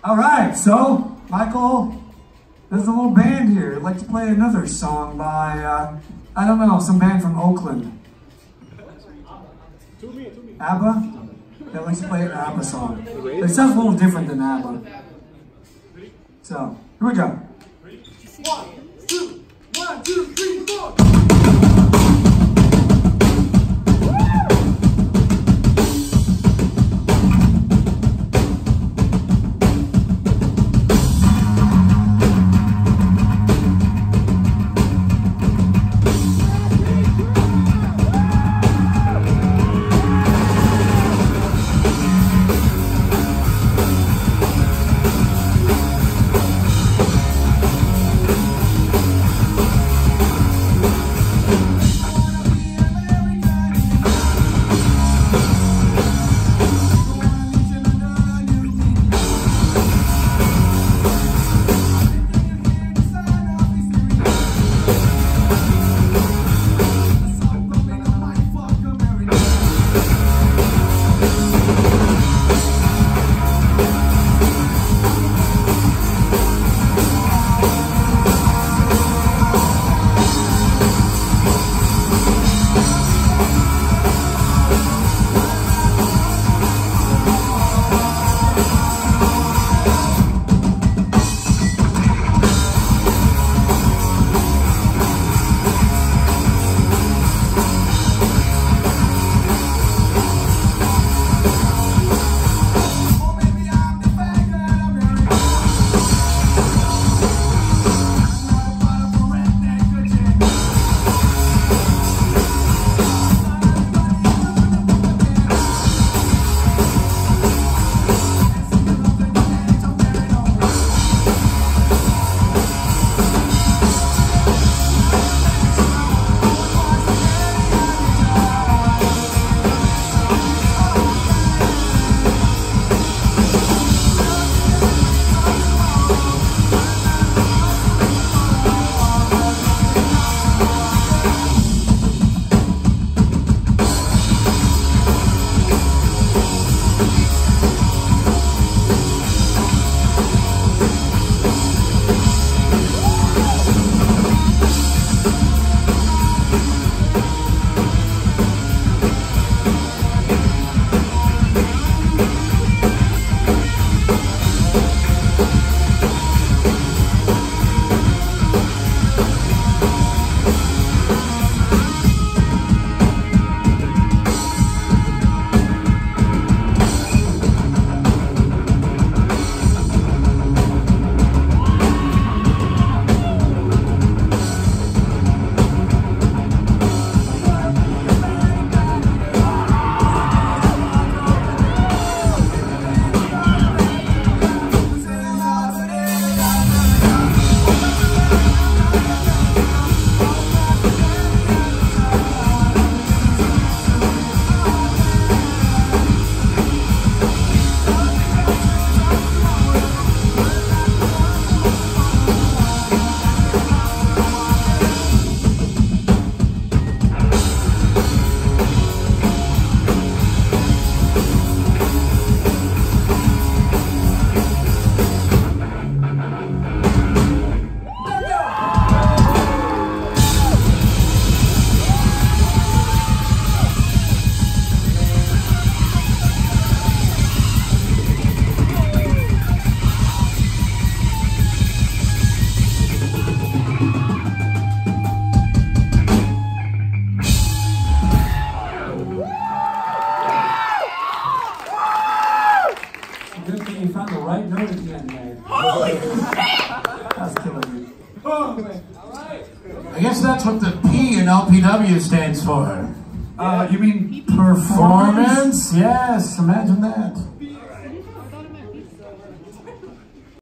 All right, so Michael, there's a little band here. I'd like to play another song by, I don't know, some band from Oakland. ABBA? Yeah, let's play an ABBA song. It sounds a little different than ABBA. So, here we go. 1, 2, 3, 4. I guess that's what the P in LPW stands for. You mean performance? Yes, imagine that.